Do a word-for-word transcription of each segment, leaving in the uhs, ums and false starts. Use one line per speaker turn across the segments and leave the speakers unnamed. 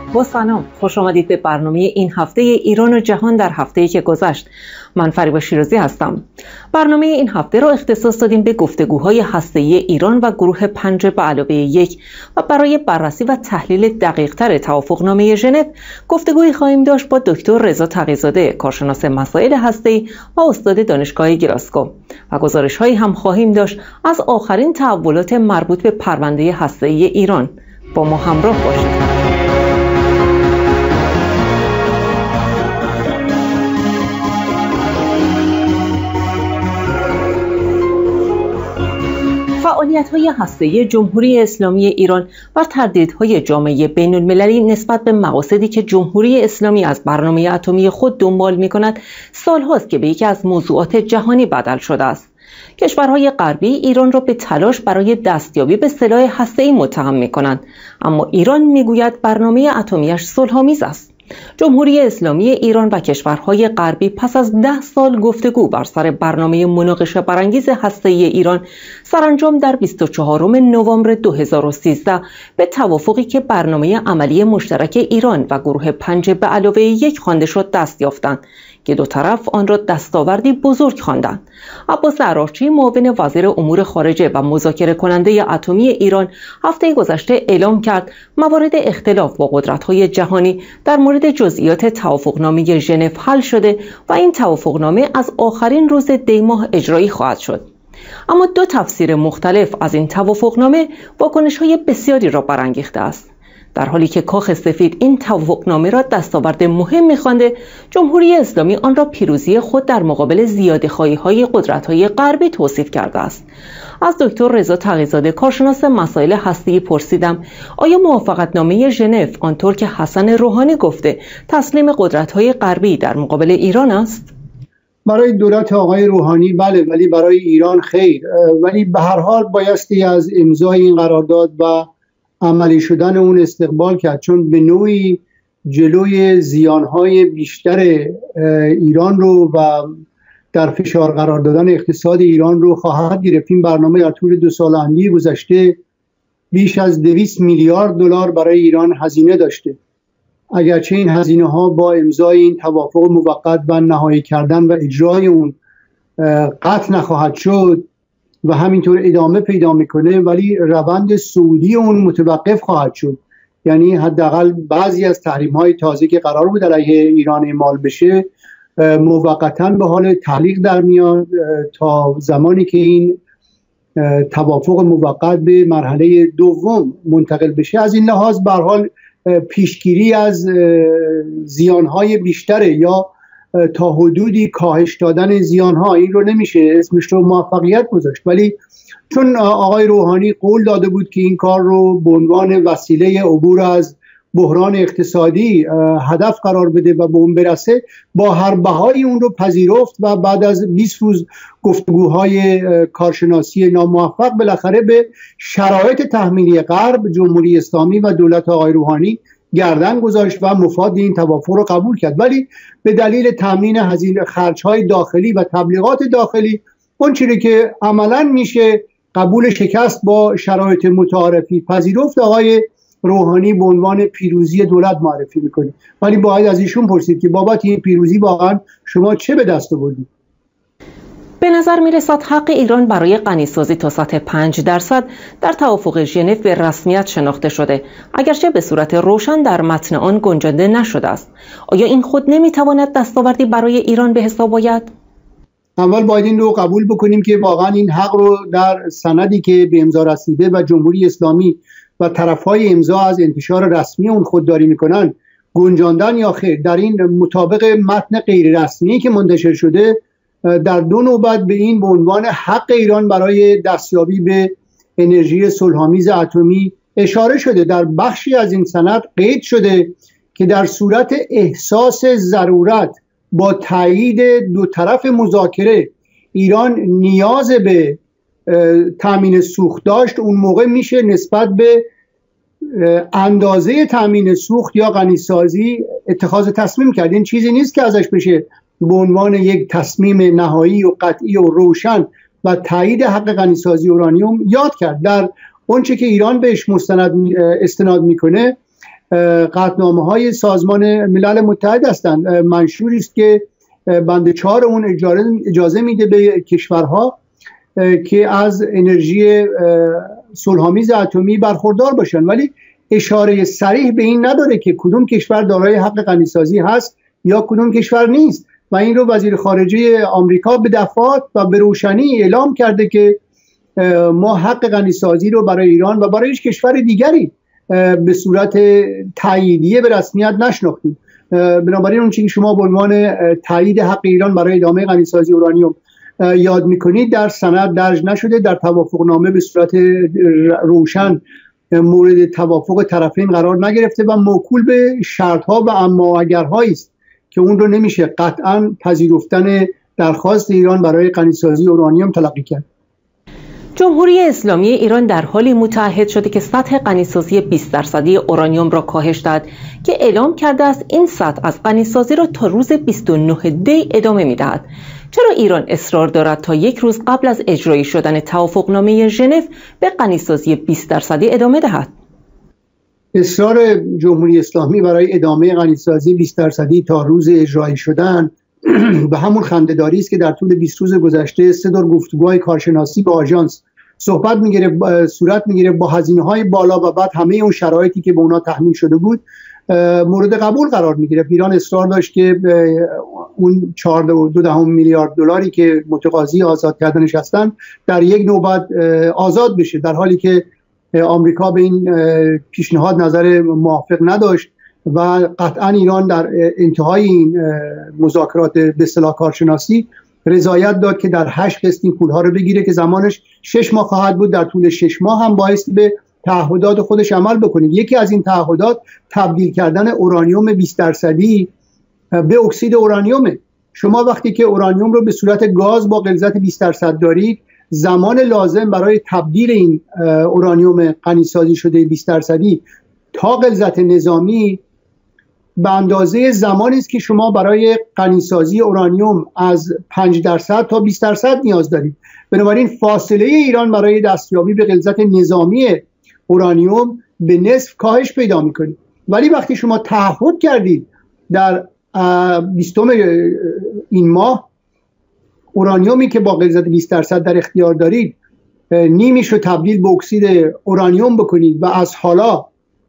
با سلام، خوش آمدید به برنامه این هفته ایران و جهان در هفته‌ای که گذشت. من فریبا شیرازی هستم. برنامه این هفته را اختصاص دادیم به گفتگوهای هسته‌ای ایران و گروه پنج به علاوه یک و برای بررسی و تحلیل دقیق‌تر توافقنامه ژنو گفتگویی خواهیم داشت با دکتر رضا تقی‌زاده، کارشناس مسائل هسته‌ای و استاد دانشگاه گلاسگو، و گزارش‌هایی هم خواهیم داشت از آخرین تحولات مربوط به پرونده هسته‌ای ایران. با ما همراه باشید. فعالیت‌های هسته‌ای جمهوری اسلامی ایران و تردیدهای جامعه بین‌المللی نسبت به مقاصدی که جمهوری اسلامی از برنامه اتمی خود دنبال می‌کند سال‌هاست که به یکی از موضوعات جهانی بدل شده است. کشورهای غربی ایران را به تلاش برای دستیابی به سلاح هسته‌ای متهم می‌کنند، اما ایران می‌گوید برنامه اتمی‌اش صلح‌آمیز است. جمهوری اسلامی ایران و کشورهای غربی پس از ده سال گفتگو بر سر برنامه مناقشه برانگیز هسته‌ای ایران سرانجام در بیست و چهارم نوامبر دو هزار و سیزده به توافقی که برنامه عملی مشترک ایران و گروه پنج به علاوه یک خوانده شد دست یافتند که دو طرف آن را دستاوردی بزرگ خواندند. عباس عراقچی، معاون وزیر امور خارجه و مذاکره کننده اتمی ایران، هفته گذشته اعلام کرد موارد اختلاف با قدرت‌های جهانی در مورد جزئیات توافقنامه ژنو حل شده و این توافقنامه از آخرین روز دی ماه اجرایی خواهد شد. اما دو تفسیر مختلف از این توافقنامه واکنش‌های بسیاری را برانگیخته است. در حالی که کاخ سفید این توافقنامه را دستاورد مهم می‌خوانده، جمهوری اسلامی آن را پیروزی خود در مقابل زیاده‌خواهی‌های قدرت‌های غربی توصیف کرده است. از دکتر رضا تقی‌زاده، کارشناس مسائل هسته‌ای، پرسیدم آیا موافقتنامه ژنو آنطور که حسن روحانی گفته تسلیم قدرت‌های غربی در مقابل ایران است؟
برای دولت آقای روحانی بله، ولی برای ایران خیر. ولی به هر حال بایستی از امضای این قرارداد و عملی شدن اون استقبال کرد، چون به نوعی جلوی زیانهای بیشتر ایران رو و در فشار قرار دادن اقتصاد ایران رو خواهد گرفت. این برنامه در طول دو سال اندی گذشته بیش از دویست میلیارد دلار برای ایران هزینه داشته. اگرچه این هزینه ها با امضای این توافق موقت و نهایی کردن و اجرای اون قطع نخواهد شد و همینطور ادامه پیدا میکنه، ولی روند صعودی اون متوقف خواهد شد. یعنی حداقل بعضی از تحریم های تازه که قرار بود علیه ایران اعمال بشه موقتا به حال تعلیق در میاد تا زمانی که این توافق موقت به مرحله دوم منتقل بشه. از این لحاظ به هر حال پیشگیری از زیانهای بیشتره یا تا حدودی کاهش دادن زیانها، این رو نمیشه اسمش رو موفقیت گذاشت. ولی چون آقای روحانی قول داده بود که این کار رو به عنوان وسیله عبور از بحران اقتصادی هدف قرار بده و به اون برسه، با هر بهایی اون رو پذیرفت و بعد از بیست روز گفتگوهای کارشناسی ناموفق بالاخره به شرایط تحمیلی غرب، جمهوری اسلامی و دولت آقای روحانی گردن گذاشت و مفاد این توافق رو قبول کرد. ولی به دلیل تامین هزینه خرج‌های داخلی و تبلیغات داخلی اون چیزی که عملاً میشه قبول شکست با شرایط متعارفی پذیرفت، آقای روحانی به عنوان پیروزی دولت معرفی میکنه. ولی باید از ایشون پرسید که بابت این پیروزی واقعا شما چه به دست آوردید؟
به نظر میرسد حق ایران برای غنیسازی تا سطح پنج درصد در توافق ژنو به رسمیت شناخته شده، اگرچه به صورت روشن در متن آن گنجانده نشده است. آیا این خود نمیتواند دستاوردی برای ایران به حساب آید؟
اول باید این رو قبول بکنیم که واقعا این حق رو در سندی که به امضا رسیده و جمهوری اسلامی و طرفهای امضا از انتشار رسمی اون خودداری میکنن گنجاندن یا خیر. در این مطابق متن غیر رسمی که منتشر شده در دو نوبت به این به عنوان حق ایران برای دستیابی به انرژی صلح‌آمیز اتمی اشاره شده. در بخشی از این سند قید شده که در صورت احساس ضرورت با تایید دو طرف مذاکره ایران نیاز به تامین سوخت داشت، اون موقع میشه نسبت به اندازه تامین سوخت یا غنیسازی اتخاذ تصمیم کرد. این چیزی نیست که ازش بشه به عنوان یک تصمیم نهایی و قطعی و روشن و تایید حق غنیسازی اورانیوم یاد کرد. در اونچه که ایران بهش مستند استناد میکنه قطعنامه‌های سازمان ملل متحد هستند. منشوری است که بند چهار اون اجازه میده به کشورها که از انرژی صلح‌آمیز اتمی برخوردار باشن، ولی اشاره صریح به این نداره که کدوم کشور دارای حق غنیسازی هست یا کدوم کشور نیست. و این رو وزیر خارجه آمریکا به دفعات و به روشنی اعلام کرده که ما حق غنیسازی رو برای ایران و برای هیچ کشور دیگری به صورت تاییدیه به رسمیت نشناختیم. بنابراین اون چیزی که شما به عنوان تایید حق ایران برای ادامه غنیسازی اورانیوم یاد میکنید در سند درج نشده، در توافقنامه به صورت روشن مورد توافق طرفین قرار نگرفته و موکول به شرط‌ها و اما اگرهایی است که اون رو نمیشه قطعاً پذیرفتن درخواست ایران برای غنیسازی اورانیوم تلقی کرد.
جمهوری اسلامی ایران در حالی متعهد شده که سطح غنیسازی بیست درصدی اورانیوم را کاهش داد که اعلام کرده است این سطح از غنیسازی را تا روز بیست و نه دی ادامه می‌دهد. چرا ایران اصرار دارد تا یک روز قبل از اجرایی شدن توافقنامه ژنو به غنیسازی بیست درصدی ادامه دهد؟
اصرار جمهوری اسلامی برای ادامه غنیسازی بیست درصدی تا روز اجرایی شدن به همون خنده‌داری است که در طول بیست روز گذشته سه دور گفتگوهای کارشناسی با آژانس صحبت میگیره صورت میگیره با هزینه‌های بالا و بعد همه اون شرایطی که به اونا تحمیل شده بود مورد قبول قرار میگیره. ایران اصرار داشت که اون چهارده و دو دهم میلیارد دلاری که متقاضی آزاد کردنش هستن در یک نوبت آزاد بشه، در حالی که آمریکا به این پیشنهاد نظر موافق نداشت و قطعا ایران در انتهای این مذاکرات به اصطلاح کارشناسی رضایت داد که در هشت قسط این پولها رو بگیره که زمانش شش ماه خواهد بود. در طول شش ماه هم باعث به تعهدات خودش عمل بکنید. یکی از این تعهدات تبدیل کردن اورانیوم بیست درصدی به اکسید اورانیومه. شما وقتی که اورانیوم رو به صورت گاز با غلظت بیست درصد دارید، زمان لازم برای تبدیل این اورانیوم غنیسازی شده بیست درصدی تا غلظت نظامی به اندازه زمانی است که شما برای غنیسازی اورانیوم از پنج درصد تا بیست درصد نیاز دارید. بنابراین فاصله ایران برای دستیابی به غلظت نظامی اورانیوم به نصف کاهش پیدا میکنید. ولی وقتی شما تعهد کردید در بیستم این ماه اورانیومی که با غلظت بیست درصد در اختیار دارید نیمیش رو تبدیل به اکسید اورانیوم بکنید و از حالا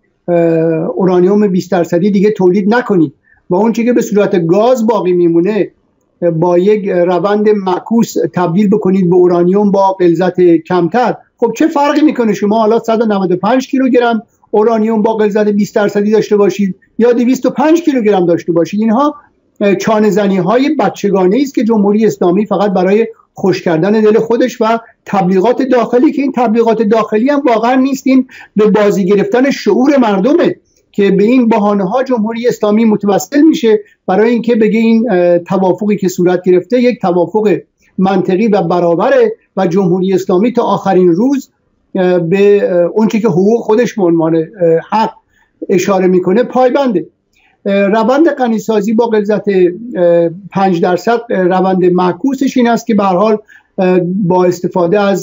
اورانیوم بیست درصدی دیگه تولید نکنید و اون چیزی که به صورت گاز باقی میمونه با یک روند معکوس تبدیل بکنید به اورانیوم با غلظت کمتر، خب چه فرقی میکنه شما حالا صد و نود و پنج کیلوگرم اورانیوم با غلظت بیست درصدی داشته باشید یا دویست و پنج کیلوگرم داشته باشید؟ اینها چانه زنی های بچگانه است که جمهوری اسلامی فقط برای خوش کردن دل خودش و تبلیغات داخلی، که این تبلیغات داخلی هم واقعا نیست، این به بازی گرفتن شعور مردمه که به این بهانه ها جمهوری اسلامی متوسل میشه برای اینکه بگه این توافقی که صورت گرفته یک توافق منطقی و برابره و جمهوری اسلامی تا آخرین روز به اون چیزی که حقوق خودش به عنوان حق اشاره میکنه پایبنده. روند غنیسازی با غلظت پنج درصد روند معکوسش این است که به هر حال با استفاده از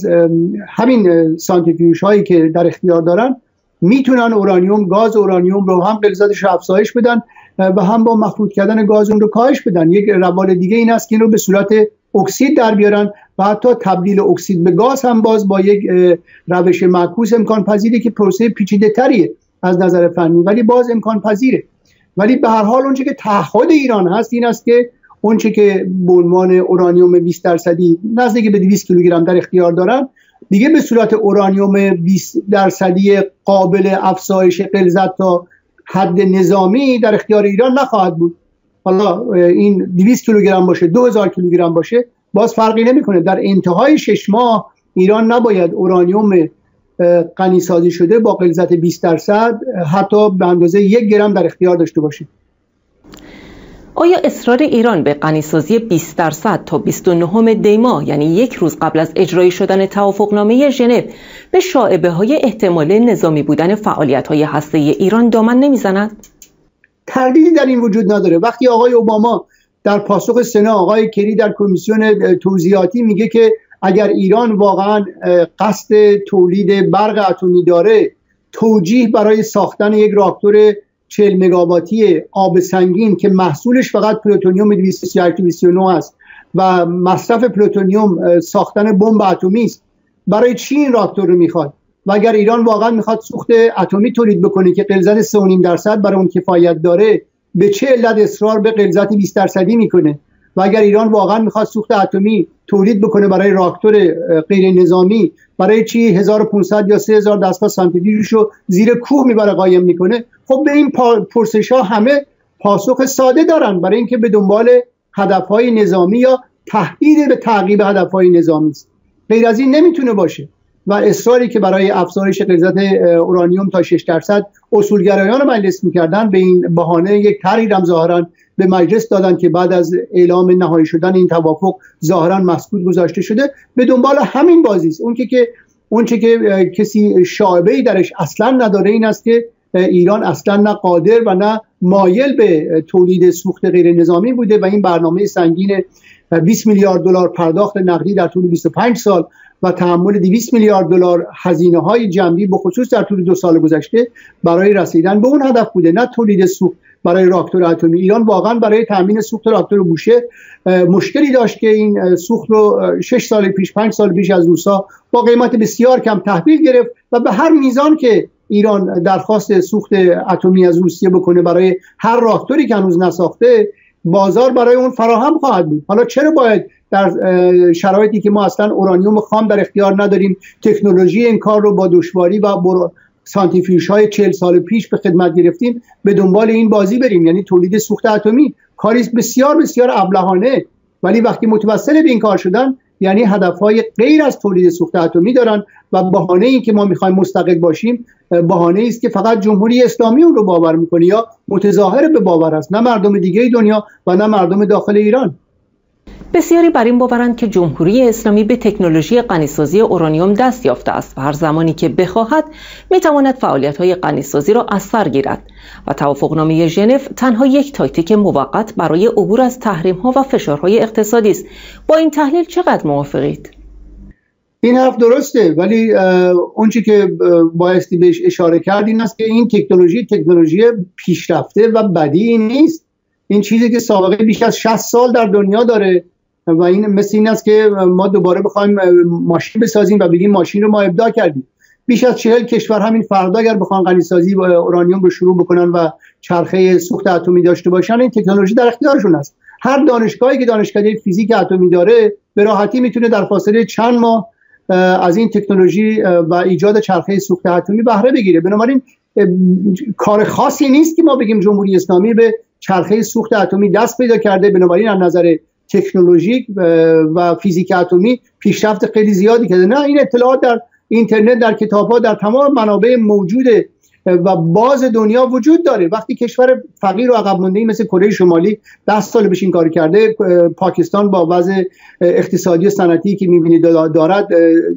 همین سانتریفیوژ هایی که در اختیار دارن میتونن اورانیوم گاز اورانیوم رو هم غلظتش رو افزایش بدن و هم با مخلوط کردن گاز اون رو کاهش بدن. یک روال دیگه این است که این رو به صورت اکسید در بیارن و حتی تبدیل اکسید به گاز هم باز با یک روش معکوس امکان پذیره که پروسه پیچیده تریه از نظر فنی ولی باز امکان پذیره. ولی به هر حال اونچه که تعهد ایران هست این است که اونچه که به عنوان اورانیوم بیست درصدی نزدیک به دویست کیلوگرم در اختیار دارن دیگه به صورت اورانیوم بیست درصدی قابل افزایش غلظت تا حد نظامی در اختیار ایران نخواهد بود. حالا این دویست کیلوگرم باشه دو هزار کیلوگرم باشه باز فرقی نمیکنه. در انتهای شش ماه ایران نباید اورانیوم غنیسازی شده با غلظت بیست درصد حتی به اندازه یک گرم در اختیار داشته باشه.
آیا اصرار ایران به غنیسازی بیست درصد تا بیست و نه دی ماه یعنی یک روز قبل از اجرایی شدن توافقنامه ژنو به شایبه های احتمال نظامی بودن فعالیت های هسته‌ای ایران دامن نمیزند؟
تردیدی در این وجود نداره. وقتی آقای اوباما در پاسخ سنا آقای کری در کمیسیون توضیحاتی میگه که اگر ایران واقعا قصد تولید برق اتمی داره توجیه برای ساختن یک راکتور چهل مگاواتی آب سنگین که محصولش فقط پلوتونیوم دویست و سی و هشت دویست و سی و نه است و مصرف پلوتونیوم ساختن بمب اتمی است، برای چی این راکتور رو میخواد؟ و اگر ایران واقعا میخواد سوخت اتمی تولید بکنه که غلظت سه و نیم درصد برای اون کفایت داره، به چه علت اصرار به غلظت بیست درصدی میکنه؟ و اگر ایران واقعا میخواد سوخت اتمی تولید بکنه برای راکتور غیر نظامی، برای چی هزار و پانصد یا سه هزار دستگاه سانتریفیوژ رو زیر کوه میبره قایم میکنه؟ خب به این پرسش ها همه پاسخ ساده دارن، برای اینکه به دنبال هدفهای نظامی یا تهدید به تعقیب هدفهای نظامی است. غیر از این نمیتونه باشه. و اصراری که برای افزایش غلظت اورانیوم تا شش درصد اصولگرایان مجلس میکردن، به این بهانه یک طرحی هم ظاهرا به مجلس دادن که بعد از اعلام نهایی شدن این توافق ظاهرا مسکوت گذاشته شده، به دنبال همین بازی است. اون که که اون چه که کسی شایبه‌ای درش اصلا نداره این است که ایران اصلا نه قادر و نه مایل به تولید سوخت غیر نظامی بوده و این برنامه سنگین بیست میلیارد دلار پرداخت نقدی در طول بیست و پنج سال و تحمل دویست میلیارد دلار هزینه‌های جنبی به خصوص در طول دو سال گذشته برای رسیدن به اون هدف بوده، نه تولید سوخت برای راکتور اتمی. ایران واقعا برای تامین سوخت راکتور بوشهر مشکلی داشت که این سوخت رو شش سال پیش پنج سال پیش از روسا با قیمت بسیار کم تحویل گرفت و به هر میزان که ایران درخواست سوخت اتمی از روسیه بکنه برای هر راکتوری که هنوز نساخته، بازار برای اون فراهم خواهد بود. حالا چرا باید در شرایطی که ما اصلا اورانیوم خام در اختیار نداریم، تکنولوژی این کار رو با دشواری و سانتریفیوژهای چهل سال پیش به خدمت گرفتیم، به دنبال این بازی بریم؟ یعنی تولید سوخت اتمی کاری بسیار بسیار ابلهانه، ولی وقتی متوسل به این کار شدن یعنی هدفهای غیر از تولید سوخت اتمی دارن و بهانه این که ما میخوایم مستقل باشیم بهانه است که فقط جمهوری اسلامی اون رو باور میکنه یا متظاهر به باور است، نه مردم دیگه دنیا و نه مردم داخل ایران.
بسیاری بر این باورند که جمهوری اسلامی به تکنولوژی غنیسازی اورانیوم دست یافته است و هر زمانی که بخواهد میتواند فعالیت‌های غنیسازی را از سر گیرد و توافقنامه ژنو تنها یک تاکتیک موقت برای عبور از تحریم‌ها و فشارهای اقتصادی است. با این تحلیل چقدر موافقید؟
این حرف درسته، ولی اون چیزی که بایستی بهش اشاره کرد این است که این تکنولوژی تکنولوژی پیشرفته و بدی نیست. این چیزی که سابقه بیش از شصت سال در دنیا داره و این مثل این است که ما دوباره بخوایم ماشین بسازیم و بگیم ماشین رو ما ابداع کردیم. بیش از چهل کشور همین فردا اگر بخوان غنیسازی و اورانیوم رو شروع بکنن و چرخه سوخت اتمی داشته باشن، این تکنولوژی در اختیارشون است. هر دانشگاهی که دانشکده فیزیک اتمی داره به راحتی میتونه در فاصله چند ماه از این تکنولوژی و ایجاد چرخه سوخت اتمی بهره بگیره. بنابراین کار خاصی نیست که ما بگیم جمهوری اسلامی به چرخه سوخت اتمی دست پیدا کرده، بنابراین از نظر تکنولوژیک و فیزیک اتمی پیشرفت خیلی زیادی کرده. نه، این اطلاعات در اینترنت، در کتاب‌ها، در تمام منابع موجوده و باز دنیا وجود داره. وقتی کشور فقیر و عقب مانده‌ای مثل کره شمالی ده سال پیش این کار کرده، پاکستان با وضع اقتصادی و صنعتی که می‌بینید دارد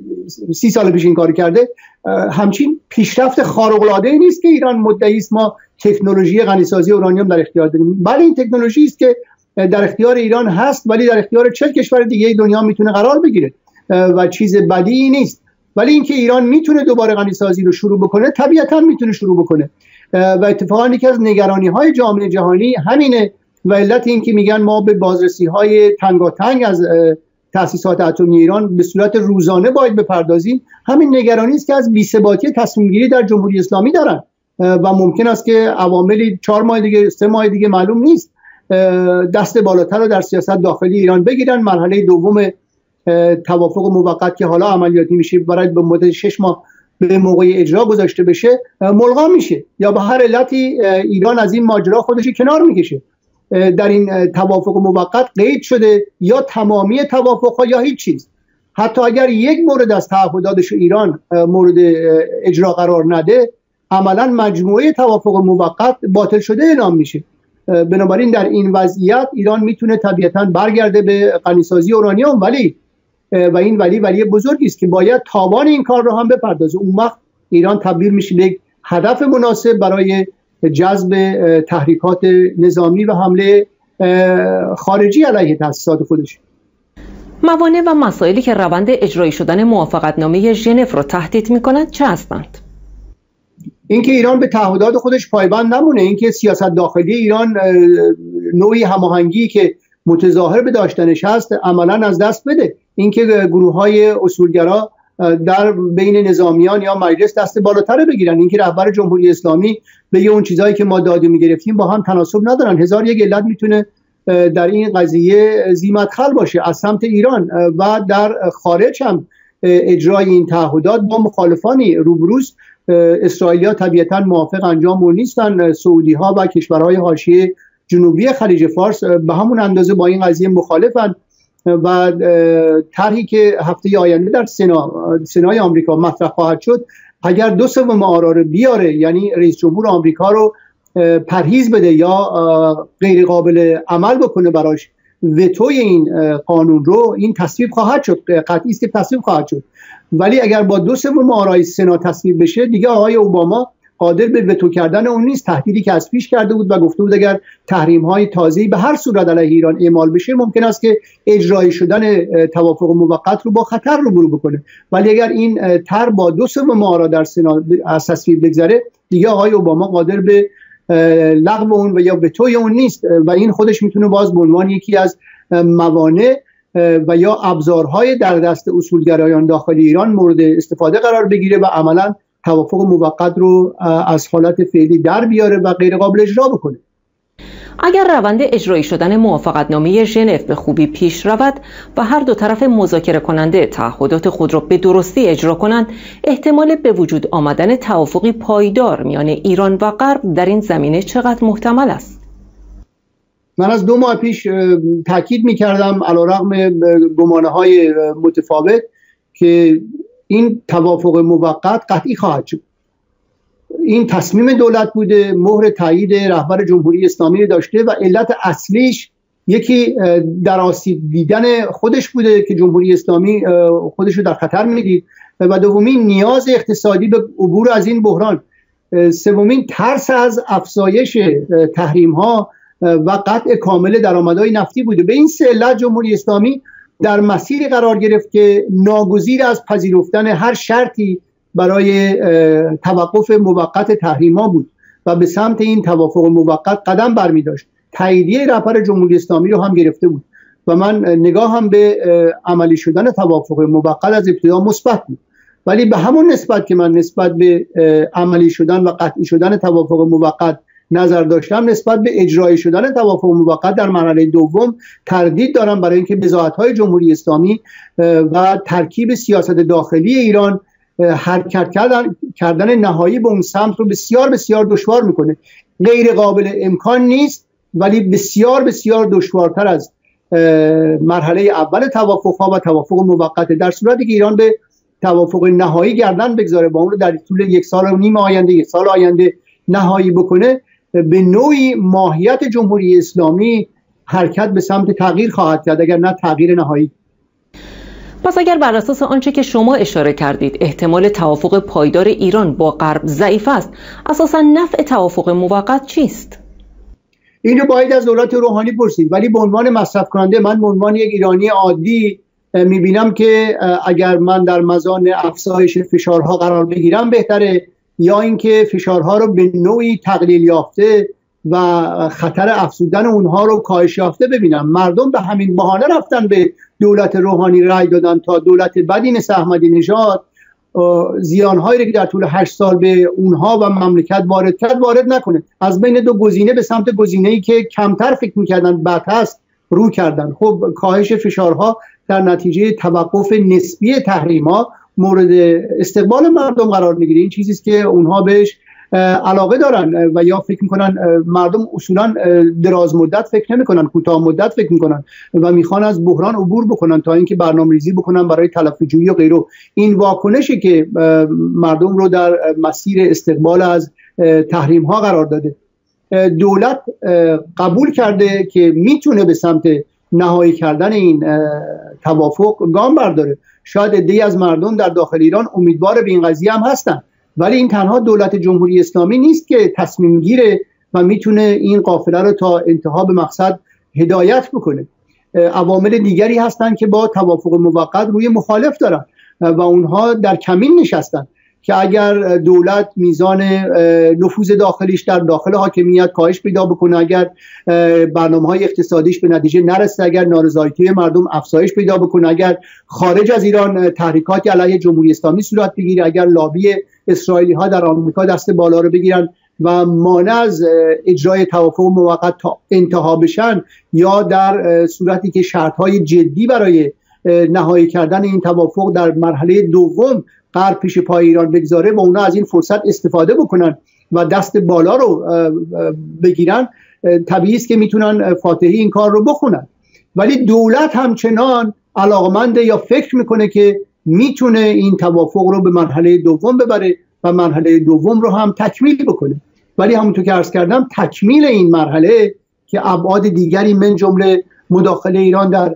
سی سال پیش این کار کرده، همچین پیشرفت خارق‌العاده‌ای نیست که ایران مدعی است ما تکنولوژی غنیسازی اورانیوم در اختیار داریم. بله، این تکنولوژی است که در اختیار ایران هست، ولی در اختیار چهل کشور دیگه دنیا میتونه قرار بگیره و چیز بدی نیست. ولی اینکه ایران میتونه دوباره غنیسازی رو شروع بکنه، طبیعتاً میتونه شروع بکنه و اتفاقاً یکی از نگرانی‌های جامعه جهانی همینه و علت این که میگن ما به بازرسی‌های تنگاتنگ از تأسیسات اتمی ایران به صورت روزانه باید بپردازیم، همین نگرانی است که از بی‌ثباتی تصمیم‌گیری در جمهوری اسلامی دارن و ممکن است که عواملی چهار ماه دیگه سه ماه دیگه معلوم نیست دست بالاتر رو در سیاست داخلی ایران بگیرن. مرحله دوم توافق موقت که حالا عملیاتی میشه برای به مدت شش ماه به موقع اجرا گذاشته بشه ملغا میشه یا به هر علتی ایران از این ماجرا خودش کنار میکشه. در این توافق موقت قید شده یا تمامی توافق‌ها یا هیچ چیز. حتی اگر یک مورد از تعهداتش ایران مورد اجرا قرار نده، عملا مجموعه توافق موقت باطل شده اعلام میشه. بنابراین در این وضعیت ایران میتونه طبیعتاً برگرده به غنیسازی اورانیوم، ولی و این ولی ولی بزرگی است که باید تاوان این کار رو هم بپردازه. اون وقت ایران تبدیل میشه به یک هدف مناسب برای جذب تحریکات نظامی و حمله خارجی علیه تأسیسات خودش.
موانع و مسائلی که روند اجرایی شدن موافقتنامه ژنو را تهدید می‌کنند چه هستند؟
اینکه ایران به تعهدات خودش پایبند نمونه، اینکه سیاست داخلی ایران نوعی هماهنگی که متظاهر به داشتنش هست عملا از دست بده، اینکه گروه‌های اصولگرا در بین نظامیان یا مجلس دست بالاتر بگیرن، اینکه رهبر جمهوری اسلامی به اون چیزایی که ما داده میگرفتیم با هم تناسب ندارن. هزار یک علت میتونه در این قضیه ذی مدخل باشه از سمت ایران و در خارج هم اجرای این تعهدات با مخالفانی روبروست. اسرائیلیا طبیعتا موافق انجام نیستن، سعودی ها و کشورهای حاشیه جنوبی خلیج فارس به همون اندازه با این قضیه مخالفن و طرحی که هفته آینده در سنا سنای آمریکا مطرح خواهد شد، اگر دو سوم آرا رو بیاره، یعنی رئیس جمهور آمریکا رو پرهیز بده یا غیر قابل عمل بکنه براش وتوی این قانون رو، این تصویب خواهد شد، قطعی است که تصویب خواهد شد. ولی اگر با دو سوم آرای سنا تصویب بشه، دیگه آقای اوباما قادر به وتو کردن اون نیست. تهدیدی که از پیش کرده بود و گفته بود اگر تحریم های تازه‌ای به هر صورت علیه ایران اعمال بشه، ممکن است که اجرای شدن توافق موقت رو با خطر روبرو بکنه. ولی اگر این طرح با دو سوم آرا در سنا از تصویب بگذره، دیگه آقای اوباما قادر به لغو اون و یا وتوی اون نیست و این خودش میتونه باز به عنوان یکی از موانع و یا ابزارهای در دست اصولگرایان داخل ایران مورد استفاده قرار بگیره و عملا توافق موقت رو از حالت فعلی در بیاره و غیر قابل اجرا بکنه.
اگر روند اجرایی شدن موافقتنامه ژنو به خوبی پیش رود و هر دو طرف مذاکره کننده تعهدات خود را به درستی اجرا کنند، احتمال به وجود آمدن توافقی پایدار میان ایران و غرب در این زمینه چقدر محتمل است؟
من از دو ماه پیش تاکید می‌کردم علیرغم گمانه‌های متفاوت که این توافق موقت قطعی خواهد شد. این تصمیم دولت بوده، مهر تایید رهبر جمهوری اسلامی داشته و علت اصلیش یکی در آسیب دیدن خودش بوده که جمهوری اسلامی خودش رو در خطر میدید و دومین نیاز اقتصادی به عبور از این بحران، سومین ترس از افزایش تحریم ها و قطع کامل درآمدهای نفتی بوده. به این سه علت جمهوری اسلامی در مسیری قرار گرفت که ناگزیر از پذیرفتن هر شرطی برای توقف موقت تحریم‌ها بود و به سمت این توافق موقت قدم برمی داشت. تاییدیه رهبر جمهوری اسلامی رو هم گرفته بود و من نگاه هم به عملی شدن توافق موقت از ابتدا مثبت بود، ولی به همون نسبت که من نسبت به عملی شدن و قطعی شدن توافق موقت نظر داشتم، نسبت به اجرای شدن توافق موقت در مرحله دوم تردید دارم، برای اینکه بضاعت‌های جمهوری اسلامی و ترکیب سیاست داخلی ایران حرکت کردن کردن نهایی به اون سمت رو بسیار بسیار دشوار میکنه. غیر قابل امکان نیست، ولی بسیار بسیار دشوارتر از مرحله اول توافق‌ها و توافق موقت. در صورتی که ایران به توافق نهایی گردن بگذاره، با اون رو در طول یک سال و نیم آینده یک سال آینده نهایی بکنه، به نوعی ماهیت جمهوری اسلامی حرکت به سمت تغییر خواهد کرد، اگر نه تغییر نهایی.
پس اگر بر اساس آنچه که شما اشاره کردید احتمال توافق پایدار ایران با غرب ضعیف است، اساساً نفع توافق موقت چیست؟
اینو باید از دولت روحانی پرسید، ولی به عنوان مصرف کننده، من به عنوان یک ایرانی عادی میبینم که اگر من در مزان افزایش فشارها قرار بگیرم بهتره، یا اینکه فشارها رو به نوعی تقلیل یافته و خطر افزودن اونها رو کاهش یافته ببینم. مردم به همین بهانه رفتن به دولت روحانی رأی دادن تا دولت بدی مثل احمدی نژاد زیانهایی که در طول هشت سال به اونها و مملکت وارد کرد وارد نکنه. از بین دو گزینه به سمت گزینه‌ای که کمتر فکر می‌کردن بد هست رو کردن. خب کاهش فشارها در نتیجه توقف نسبی تحریم‌ها مورد استقبال مردم قرار میگیره. این چیزی است که اونها بهش علاقه دارن و یا فکر میکنن. مردم اصولا دراز مدت فکر نمیکنن، کوتاه مدت فکر میکنن و میخوان از بحران عبور بکنن تا اینکه برنامه‌ریزی بکنن برای تلافی جویی و غیره. این واکنشی که مردم رو در مسیر استقبال از تحریم ها قرار داده. دولت قبول کرده که میتونه به سمت نهایی کردن این توافق گام برداره. شاید عده‌ای از مردم در داخل ایران امیدوار به این قضیه هم هستن، ولی این تنها دولت جمهوری اسلامی نیست که تصمیم گیره و میتونه این قافله رو تا انتها به مقصد هدایت بکنه. عوامل دیگری هستن که با توافق موقت روی مخالف دارن و اونها در کمین نشستن. که اگر دولت میزان نفوذ داخلیش در داخل حاکمیت کاهش پیدا بکنه، اگر برنامه‌های اقتصادیش به نتیجه نرسه، اگر نارضایتی مردم افزایش پیدا بکنه، اگر خارج از ایران تحریکاتی علیه جمهوری اسلامی صورت بگیره، اگر لابی اسرائیلی ها در آمریکا دست بالا رو بگیرن و مانع از اجرای توافق موقت تا انتها بشن، یا در صورتی که شرط‌های جدی برای نهایی کردن این توافق در مرحله دوم قرار پیش پای ایران بگذاره و اونا از این فرصت استفاده بکنن و دست بالا رو بگیرن، طبیعی است که میتونن فاتحی این کار رو بخونن. ولی دولت همچنان علاقمنده یا فکر میکنه که میتونه این توافق رو به مرحله دوم ببره و مرحله دوم رو هم تکمیل بکنه. ولی همونطور که عرض کردم تکمیل این مرحله که ابعاد دیگری من جمله مداخله ایران در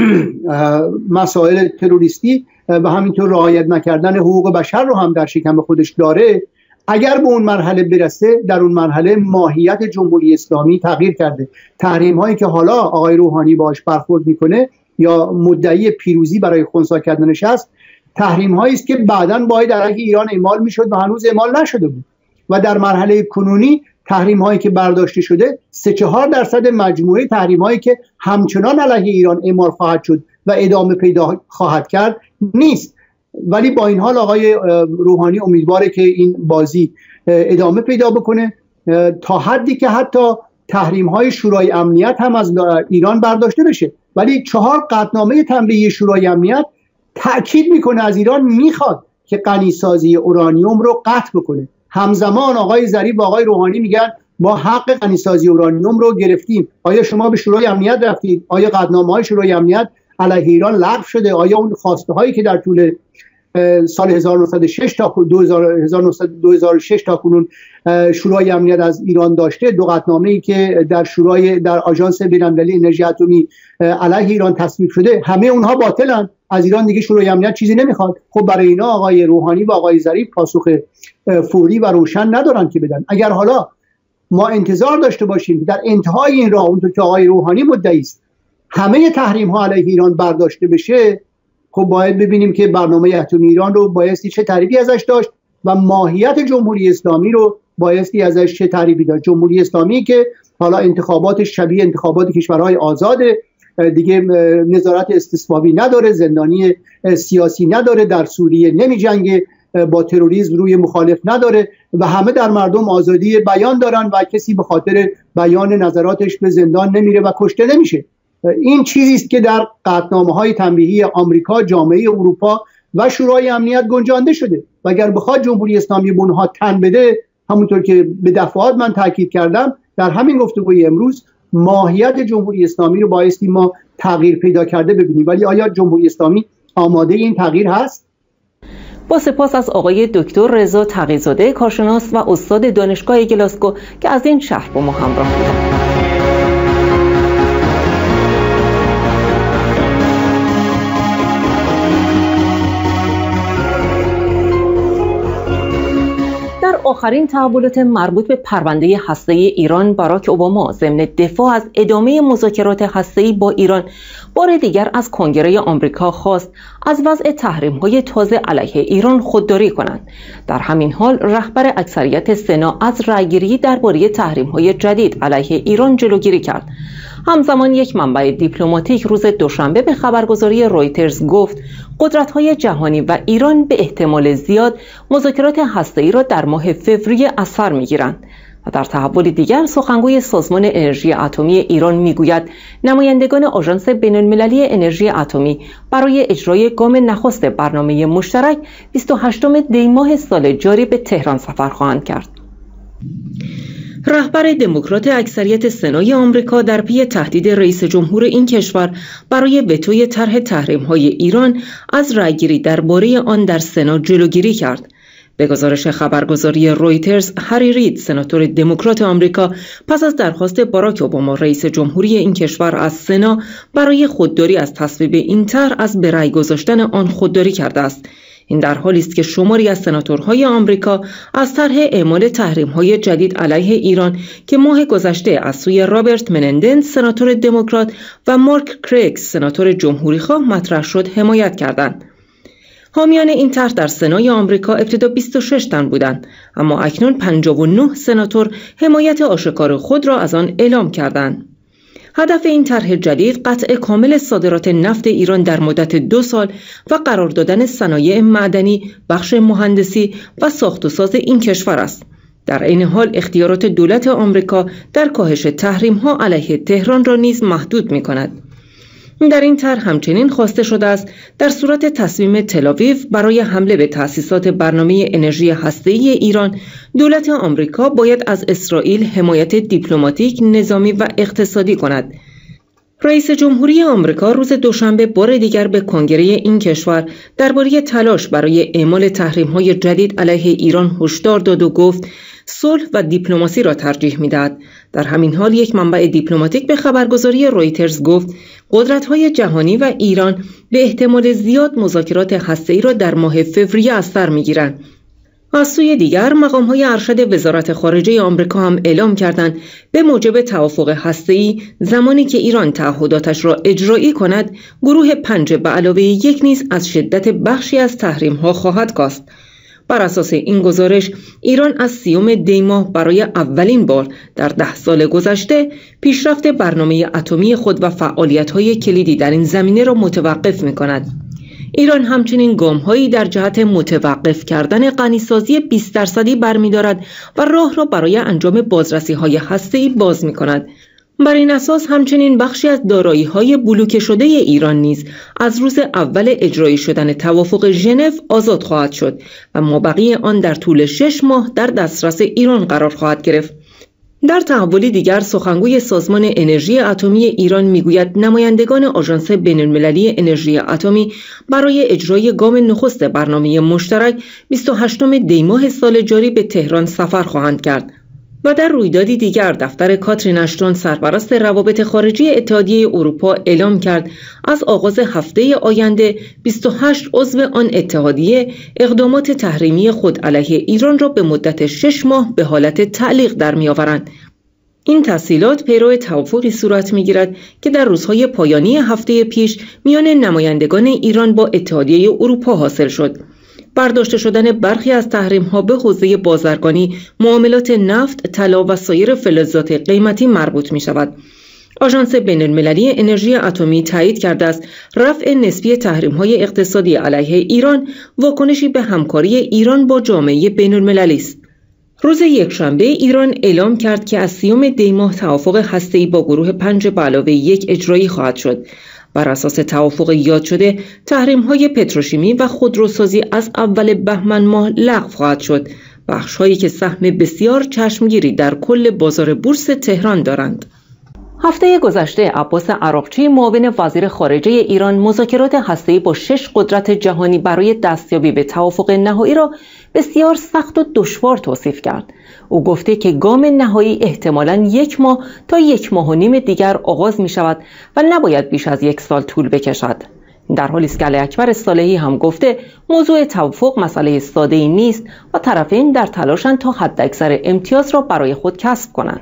مسائل تروریستی و همینطور رعایت نکردن حقوق بشر رو هم در شکم خودش داره، اگر به اون مرحله برسه، در اون مرحله ماهیت جمهوری اسلامی تغییر کرده. تحریم هایی که حالا آقای روحانی باهاش برخورد میکنه یا مدعی پیروزی برای خنثی کردنش است، تحریم هایی است که بعداً باید علیه ایران اعمال میشد و هنوز اعمال نشده بود و در مرحله کنونی تحریم هایی که برداشته شده سه چهار درصد مجموعه تحریم هایی که همچنان علیه ایران اعمال خواهد شد و ادامه پیدا خواهد کرد نیست. ولی با این حال آقای روحانی امیدواره که این بازی ادامه پیدا بکنه تا حدی که حتی تحریم های شورای امنیت هم از ایران برداشته بشه. ولی چهار قطعنامه تنبیهی شورای امنیت تأکید میکنه از ایران میخواد که غنیسازی اورانیوم رو قطع بکنه. همزمان آقای ظریف و آقای روحانی میگن ما حق غنیسازی اورانیوم رو گرفتیم. آیا شما به شورای امنیت رفتید؟ آیا قطعنامه‌های شورای امنیت علیه ایران لغو شده؟ آیا اون خواسته هایی که در طول سال هزار و نهصد و شش تا دو هزار و شش تا کنون شورای امنیت از ایران داشته، دو قطعنامه‌ای که در شورای در آژانس بین‌المللی انرژی اتمی علیه ایران تصویب شده، همه اونها باطلن. از ایران دیگه شورای امنیت چیزی نمیخواد. خب برای اینا آقای روحانی و آقای ظریف پاسخ فوری و روشن ندارن که بدن. اگر حالا ما انتظار داشته باشیم در انتهای این راه، اونطور که آقای روحانی مدعی است، همه تحریم ها علیه ایران برداشته بشه، خب باید ببینیم که برنامه اتمی ایران رو بایستی چه تعریفی ازش داشت و ماهیت جمهوری اسلامی رو بایستی ازش چه تعریفی داشت. جمهوری اسلامی که حالا انتخابات شبیه انتخابات کشورهای آزاده، دیگه نظارت استثبابی نداره، زندانی سیاسی نداره، در سوریه نمی جنگه، با تروریسم روی مخالف نداره و همه در مردم آزادی بیان دارن و کسی به خاطر بیان نظراتش به زندان نمیره و کشته نمیشه. این چیزی است که در قطعنامه‌های تنبیهی آمریکا، جامعه اروپا و شورای امنیت گنجانده شده و اگر بخواد جمهوری اسلامی به اونها تن بده، همونطور که به دفعات من تاکید کردم در همین گفتگوی امروز، ماهیت جمهوری اسلامی رو بایستی ما تغییر پیدا کرده ببینیم. ولی آیا جمهوری اسلامی آماده این تغییر هست؟
با سپاس از آقای دکتر رضا تقی‌زاده، کارشناس و استاد دانشگاه گلاسگو که از این شهر با ما همراه بودند. آخرین تحولات مربوط به پرونده هسته‌ای ایران، باراک اوباما ضمن دفاع از ادامه مذاکرات هسته‌ای با ایران بار دیگر از کنگره آمریکا خواست از وضع تحریم‌های تازه علیه ایران خودداری کنند. در همین حال رهبر اکثریت سنا از رأیگیری درباره تحریم‌های جدید علیه ایران جلوگیری کرد. همزمان یک منبع دیپلماتیک روز دوشنبه به خبرگزاری رویترز گفت قدرت‌های جهانی و ایران به احتمال زیاد مذاکرات هسته‌ای را در ماه فوریه از سر می‌گیرند. و در تحول دیگر سخنگوی سازمان انرژی اتمی ایران میگوید نمایندگان آژانس بین‌المللی انرژی اتمی برای اجرای گام نخست برنامه مشترک بیست و هشتم دی ماه سال جاری به تهران سفر خواهند کرد. رهبر دموکرات اکثریت سنای آمریکا در پی تهدید رئیس جمهور این کشور برای وتوی طرح تحریم‌های ایران از رأیگیری درباره آن در سنا جلوگیری کرد. به گزارش خبرگزاری رویترز، هری رید، سناتور دموکرات آمریکا، پس از درخواست باراک اوباما رئیس جمهوری این کشور از سنا برای خودداری از تصویب این طرح از به رأی گذاشتن آن خودداری کرده است. این در حالی است که شماری از سناتورهای آمریکا از طرح اعمال تحریم‌های جدید علیه ایران که ماه گذشته از سوی رابرت منندز سناتور دموکرات و مارک کریگ سناتور جمهوری‌خواه مطرح شد حمایت کردند. حامیان این طرح در سنای آمریکا ابتدا بیست و شش تن بودند، اما اکنون پنجاه و نه سناتور حمایت آشکار خود را از آن اعلام کردند. هدف این طرح جدید قطع کامل صادرات نفت ایران در مدت دو سال و قرار دادن صنایع معدنی، بخش مهندسی و ساخت و ساز این کشور است. در این حال اختیارات دولت آمریکا در کاهش تحریم‌ها علیه تهران را نیز محدود می‌کند. در این طرح همچنین خواسته شده است در صورت تصمیم تل‌آویو برای حمله به تأسیسات برنامه انرژی هسته‌ای ایران، دولت آمریکا باید از اسرائیل حمایت دیپلماتیک، نظامی و اقتصادی کند. رئیس جمهوری آمریکا روز دوشنبه بار دیگر به کنگره این کشور درباره تلاش برای اعمال تحریم‌های جدید علیه ایران هشدار داد و گفت صلح و دیپلماسی را ترجیح می‌دهد. در همین حال یک منبع دیپلماتیک به خبرگزاری رویترز گفت قدرت‌های جهانی و ایران به احتمال زیاد مذاکرات هسته‌ای را در ماه فوریه از سر می‌گیرند. از سوی دیگر مقام‌های ارشد وزارت خارجه آمریکا هم اعلام کردند به موجب توافق هسته‌ای زمانی که ایران تعهداتش را اجرایی کند، گروه پنج به علاوه یک نیز از شدت بخشی از تحریم‌ها خواهد کاست. بر اساس این گزارش، ایران از سیوم دی ماه برای اولین بار در ده سال گذشته پیشرفت برنامه اتمی خود و فعالیت‌های کلیدی در این زمینه را متوقف می‌کند. ایران همچنین گام‌هایی در جهت متوقف کردن غنیسازی بیست درصدی برمی‌دارد و راه را برای انجام بازرسی‌های هسته‌ای باز می‌کند. بر این اساس همچنین بخشی از دارایی‌های بلوکه شده ایران نیز از روز اول اجرایی شدن توافق ژنو آزاد خواهد شد و مابقی آن در طول شش ماه در دسترس ایران قرار خواهد گرفت. در تحولی دیگر سخنگوی سازمان انرژی اتمی ایران میگوید نمایندگان آژانس بین‌المللی انرژی اتمی برای اجرای گام نخست برنامه مشترک بیست و هشتم دی ماه سال جاری به تهران سفر خواهند کرد. و در رویدادی دیگر دفتر کاترین اشتون سرپرست روابط خارجی اتحادیه اروپا اعلام کرد از آغاز هفته آینده بیست و هشت عضو آن اتحادیه اقدامات تحریمی خود علیه ایران را به مدت شش ماه به حالت تعلیق در می‌آورند. این تسهیلات پیرو توافقی صورت می‌گیرد که در روزهای پایانی هفته پیش میان نمایندگان ایران با اتحادیه اروپا حاصل شد. برداشته شدن برخی از تحریم‌ها به حوزه بازرگانی، معاملات نفت، طلا و سایر فلزات قیمتی مربوط می‌شود. آژانس بین‌المللی انرژی اتمی تایید کرده است رفع نسبی تحریم‌های اقتصادی علیه ایران واکنشی به همکاری ایران با جامعه بین‌المللی است. روز یکشنبه ایران اعلام کرد که از سیوم دی ماه توافق هسته‌ای با گروه پنج به علاوه یک اجرایی خواهد شد. بر اساس توافق یاد شده، تحریم‌های پتروشیمی و خودروسازی از اول بهمن ماه لغو خواهد شد، بخش‌هایی که سهم بسیار چشمگیری در کل بازار بورس تهران دارند. هفته گذشته عباس عراقچی معاون وزیر خارجه ایران مذاکرات هسته‌ای با شش قدرت جهانی برای دستیابی به توافق نهایی را بسیار سخت و دشوار توصیف کرد. او گفته که گام نهایی احتمالاً یک ماه تا یک ماه و نیم دیگر آغاز می شود و نباید بیش از یک سال طول بکشد. در حالی است که علی اکبر صالحی هم گفته موضوع توافق مسئله ساده‌ای نیست و طرفین در تلاشند تا حداکثر امتیاز را برای خود کسب کنند.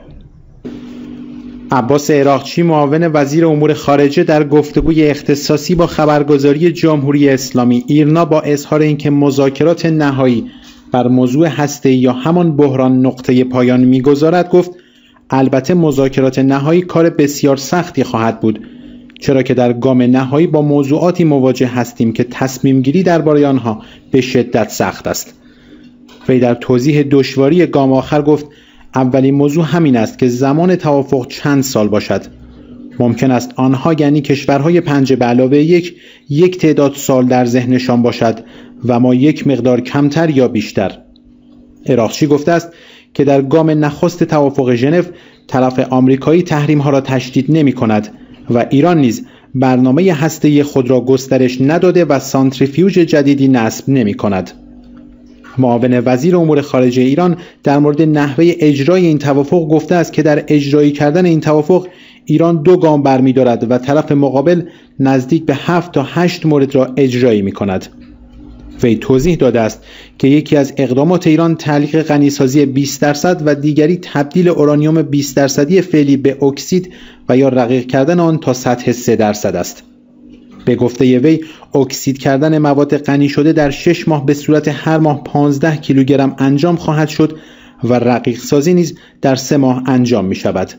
عباس عراقچی معاون وزیر امور خارجه در گفتگوی اختصاصی با خبرگزاری جمهوری اسلامی ایرنا با اظهار اینکه مذاکرات نهایی بر موضوع هسته‌ای یا همان بحران نقطه پایان می‌گذارد گفت البته مذاکرات نهایی کار بسیار سختی خواهد بود، چرا که در گام نهایی با موضوعاتی مواجه هستیم که تصمیم گیری درباره آنها به شدت سخت است. وی در توضیح دشواری گام آخر گفت اولین موضوع همین است که زمان توافق چند سال باشد. ممکن است آنها یعنی کشورهای پنج به علاوه یک یک تعداد سال در ذهنشان باشد و ما یک مقدار کمتر یا بیشتر. عراقچی گفته است که در گام نخست توافق ژنو طرف آمریکایی تحریم‌ها را تشدید نمی‌کند و ایران نیز برنامه هسته‌ای خود را گسترش نداده و سانتریفیوژ جدیدی نصب نمی‌کند. معاون وزیر امور خارجه ایران در مورد نحوه اجرای این توافق گفته است که در اجرایی کردن این توافق ایران دو گام برمی‌دارد و طرف مقابل نزدیک به هفت تا هشت مورد را اجرایی می‌کند. وی توضیح داده است که یکی از اقدامات ایران تعلیق غنیسازی بیست درصد و دیگری تبدیل اورانیوم بیست درصدی فعلی به اکسید و یا رقیق کردن آن تا سطح سه درصد است. به گفته وی اکسید کردن مواد غنی شده در شش ماه به صورت هر ماه پانزده کیلوگرم انجام خواهد شد و رقیق سازی نیز در سه ماه انجام می شود.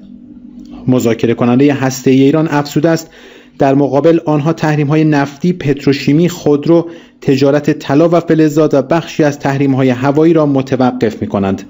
مذاکره کننده هسته‌ای ایران افزوده است در مقابل آنها تحریم‌های نفتی، پتروشیمی، خودرو، تجارت طلا و فلزات و بخشی از تحریم‌های هوایی را متوقف می‌کنند.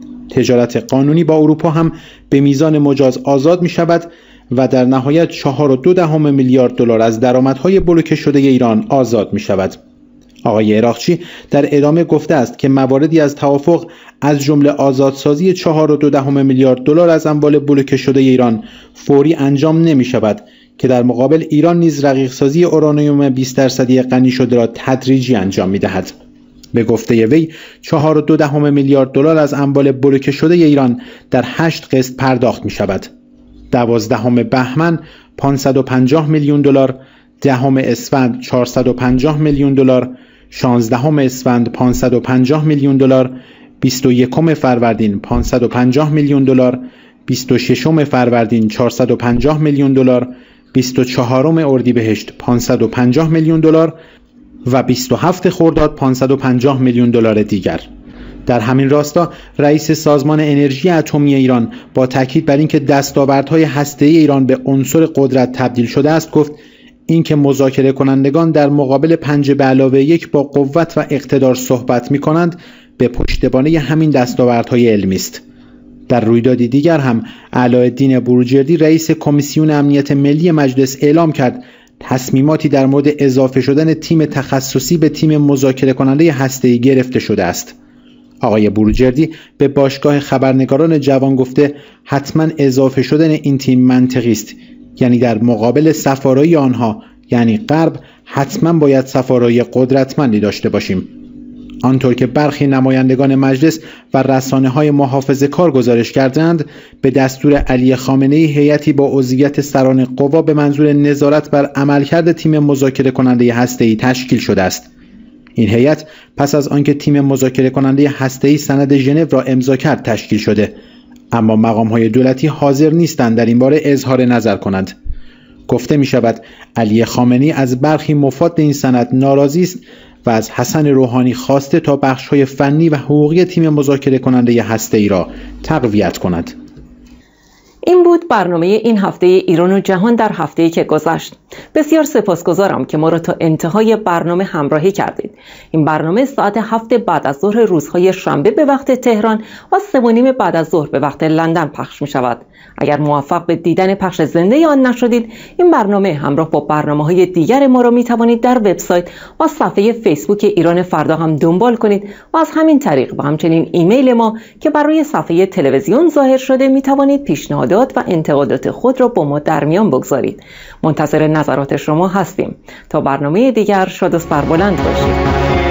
تجارت قانونی با اروپا هم به میزان مجاز آزاد می‌شود و در نهایت چهار و دو دهم میلیارد دلار از درآمدهای بلوکه شده ایران آزاد می‌شود. آقای عراقچی در ادامه گفته است که مواردی از توافق از جمله آزادسازی چهار و دو دهم میلیارد دلار از اموال بلوکه شده ایران فوری انجام نمی‌شود که در مقابل ایران نیز رقیق سازی اورانیوم بیست درصدی غنی شده را تدریجی انجام می‌دهد. به گفته وی چهار و دو دهم میلیارد دلار از اموال بلوکه شده ایران در هشت قسط پرداخت می‌شود. دوازدهم بهمن پانصد و پنجاه میلیون دلار، دهم اسفند چهارصد و پنجاه میلیون دلار، شانزدهم اسفند پانصد و پنجاه میلیون دلار، بیست و یکم فروردین پانصد و پنجاه میلیون دلار، بیست و ششم فروردین چهارصد و پنجاه میلیون دلار، بیست و چهارم اردیبهشت پانصد و پنجاه میلیون دلار و بیست و هفتم خرداد پانصد و پنجاه میلیون دلار دیگر. در همین راستا رئیس سازمان انرژی اتمی ایران با تاکید بر اینکه دستاوردهای هسته‌ای ایران به عنصر قدرت تبدیل شده است گفت اینکه مذاکره کنندگان در مقابل پنج به علاوه یک با قوت و اقتدار صحبت می کنند به پشتیبانی همین دستاوردهای علمی است. در رویدادی دیگر هم علاءالدین بروجردی رئیس کمیسیون امنیت ملی مجلس اعلام کرد تصمیماتی در مورد اضافه شدن تیم تخصصی به تیم مذاکره کننده هسته‌ای گرفته شده است. آقای بروجردی به باشگاه خبرنگاران جوان گفته حتما اضافه شدن این تیم منطقی است، یعنی در مقابل سفارایی آنها یعنی غرب حتما باید سفارایی قدرتمندی داشته باشیم. آنطور که برخی نمایندگان مجلس و رسانه‌های محافظه‌کار گزارش کردند به دستور علی خامنه‌ای هیئتی با عضویت سران قوا به منظور نظارت بر عملکرد تیم مذاکره کننده هسته‌ای تشکیل شده است. این هیئت پس از آنکه تیم مذاکره کننده هسته‌ای سند ژنو را امضا کرد تشکیل شده، اما مقام‌های دولتی حاضر نیستند در این باره اظهار نظر کنند. گفته می شود علی خامنه‌ای از برخی مفاد این سند ناراضی است و از حسن روحانی خواسته تا بخش‌های فنی و حقوقی تیم مذاکره کننده هسته‌ای را تقویت کند.
این بود برنامه این هفته ایران و جهان در هفته‌ای که گذشت. بسیار سپاسگزارم که ما را تا انتهای برنامه همراهی کردید. این برنامه ساعت هفت بعد از ظهر روزهای شنبه به وقت تهران و سه و نیم بعد از ظهر به وقت لندن پخش می شود. اگر موفق به دیدن پخش زنده آن نشدید، این برنامه همراه با برنامه‌های دیگر ما را می توانید در وبسایت و صفحه فیسبوک ایران فردا هم دنبال کنید و از همین طریق و همچنین ایمیل ما که بر روی صفحه تلویزیون ظاهر شده می توانید پیشنهادات و انتقادات خود را با ما در میان بگذارید. منتظر نظرات شما هستیم. تا برنامه دیگر شاد و سربلند باشید.